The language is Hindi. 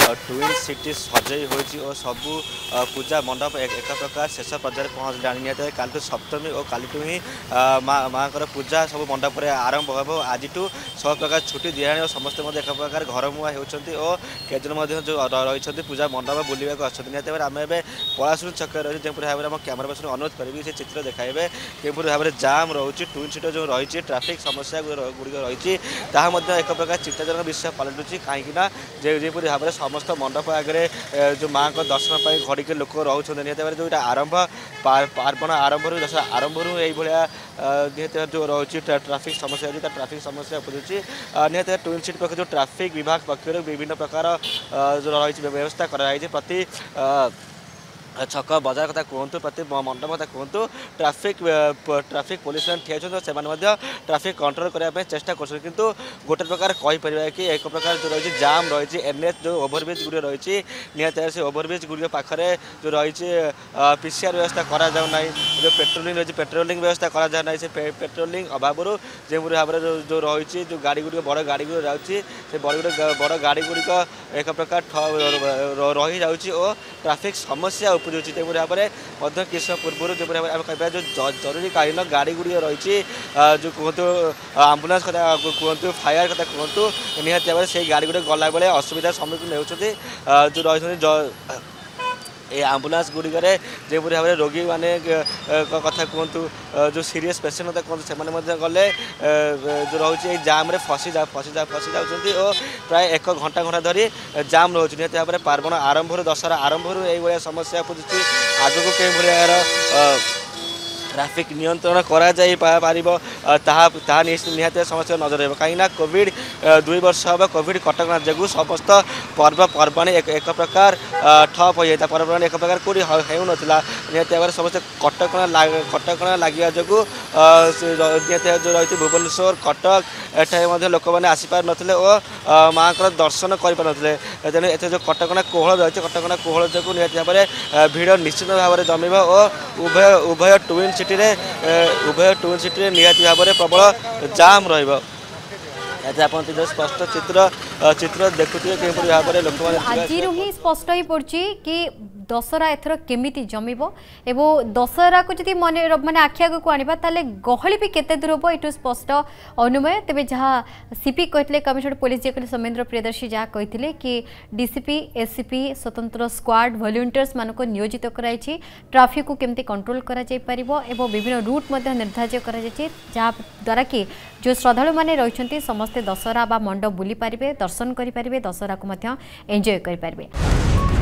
ट्विन सिटी सजई होती और सबू पूजा मंडप एक प्रकार शेष पर्यायर पहुँचला निहत काली सप्तमी और कालीठू ही माँ पूजा सब मंडप आरंभ हो आज सब प्रकार छुट्टी दिखाई और समस्त एक प्रकार घर मुआ होती और केजन जो रही पूजा मंडप बुलवाक निहत आम ए पलाशुणी छक रही जो भाव में कैमेरा पर्सन अनुरोध करी से चित्र देखाइबे किपर भाव में जाम रोचे ट्विन सिटी जो रही ट्राफिक समस्या गुड़िक रही एक प्रकार चिंताजनक विषय पलटुची कहीं जोपरी भाव में समस्त मंडप आगे जो माँ को दर्शन पर घड़िक लोक रोच निहत भाव जो आरंभ पार्वण आरंभ दशहरा आरंभ निहत जो रही ट्राफिक समस्या अच्छी ट्राफिक समस्या उपजुची निहत ट्विन सिटी पक्ष जो ट्राफिक विभाग पक्ष विभिन्न प्रकार जो रही व्यवस्था कराई प्रति छक बजार कथा कहतु प्रति मंडप कथा कहतु ट्राफिक पुलिस ठिया से ट्राफिक कंट्रोल करने चेष्टा कर किंतु गोटे प्रकार कहीपर कि एक प्रकार जो रही जाम रही एनएच जो ओभरब्रिज गुड़ रही निहत से ओभरब्रिज गुड़ पाखे जो रही पीसीआर व्यवस्था करा जो पेट्रोलिंग रही पेट्रोलिंग व्यवस्था करा से पेट्रोलिंग अभाव जो भाव में जो रही जो गाड़ी गुड़ बड़ गाड़ी गुड़ जाऊँगी से बड़ गाड़ी गुड़िक एक प्रकार रही जाऊँगी और ट्राफिक समस्या उपजुची जो भाव में किस पूर्व जो भाव में जो जरूरीकालीन गाड़ी गुड़ी रही जो कहतु आम्बुलांस कथा कहतु फायर कथा कहतु निहत भाव में से गाड़ी गुड़ी गला बेले असुविधार सम्मुखीन होती जो रही ये आम्बुलांस गुड़िकर जो भाव में रोगी मैंने कथा कहतु जो सीरीयस पेसेंट कथा कहतु से गले जो रही जाम फसी जाती और प्राय 1 घंटा धरी जाम रोचे निहत भाव में पार्वण आरंभ दशहरा आरंभ ये समस्या उपजुची आगक के भाया ट्राफिक नियंत्रण करा निहत समस्या नजर रहा कहीं कोविड 2 वर्ष हम कोविड कटका जो समस्त पर्वपर्वाणी एक प्रकार ठप हो जाता पर्वपर्वाणी एक प्रकार कौटी हो नाला निहत भाव में समस्त कटका लगे जो निहत जो रही भुवनेश्वर कटक एठाई लोक मैंने आसीपार नथिले और माँ को दर्शन करें तेणु एत जो कटका कोहल रही कटका कोहल जो निहत भाव में भिड़ निश्चित भाव में जमीब और उभय ट्विन सिटी निहत भाव में प्रबल जाम रहा स्पष्ट चित्र देखुए कि भाव में लोक आज ही स्पष्ट हो पड़ी कि दशहरा एथर केमिति जमीब एवं दशहरा को जब मन माने आखि आगे आने ताले गहली भी केते दूर हम ये स्पष्ट अनुमय तेज जहाँ सीपी कहते कमिशनर पुलिस जी कहते सौमेन्द्र प्रियदर्शी जहाँ कहते कि डीसीपी एससीपी स्वतंत्र स्क्वाड वॉलंटियर्स मानक नियोजित कराई ट्राफिक को केमती कंट्रोल करा जाय परिबो एवं विभिन्न रूट निर्धारित करा जाय जहाँ द्वारा कि जो श्रद्धालु माने रहिसंती समस्ते दशहरा बा मंडप बुली पारिबे दर्शन करि पारिबे दशहरा को एंजॉय करि पारिबे।